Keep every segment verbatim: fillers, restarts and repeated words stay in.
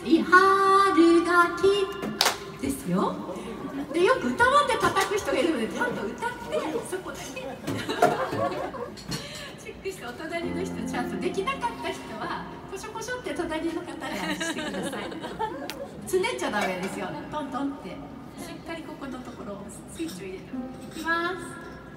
いい春が来ですよ。でよく歌わんで叩く人がいるのでちゃんと歌ってそこだけチェックしてお隣の人ちゃんとできなかった人はコショコショって隣の方がしてください。つねっちゃダメですよ。トントンってしっかりここのところをスイッチを入れていきます。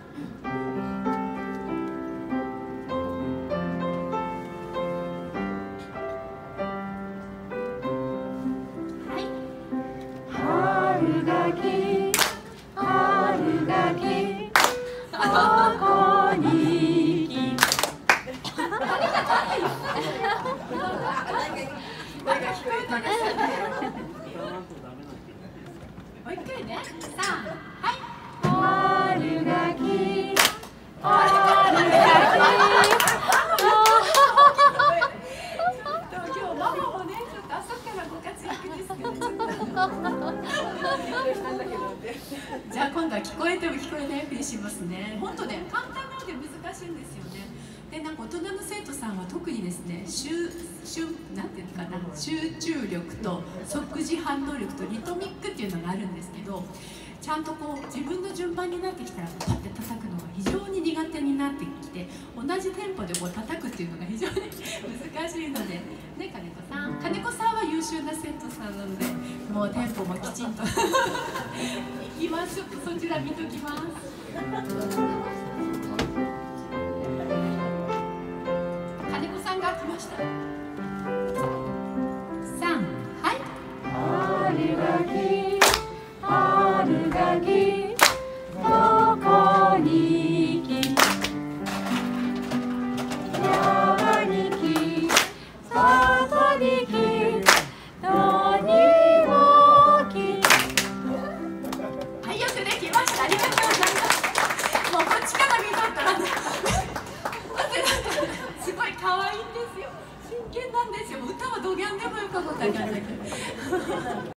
もう一回ね、さん、はい。春が来、春が来。今日ママもね、ちょっと朝からご活躍ですけど、ちょっと。じゃあ今度は聞こえても聞こえないふりしますね。本当ね、簡単なので難しいんですよね。でなんか大人の生徒さんは特にですね、集集なんていうのかな、集中力と即時反応力とリトミックっていうのがあるんですけど、ちゃんとこう自分の順番になってきたらパッて叩くのが非常に苦手になってきて、同じテンポでこう叩くっていうのが非常に難しいのでね、金子さん金子さんは優秀な生徒さんなので、もうテンポもきちんといきます。ちょっとそちら見ときます。金子さんが来ました。さん、はい。春が来、春が来、どこに来、山に来、外に来、どにも来。はい、よくできました。ありがとうございます。もうこっちから見とったらすごい可愛いんですよ。真剣なんですよ。歌はどぎゃんでもよかったんじゃないか。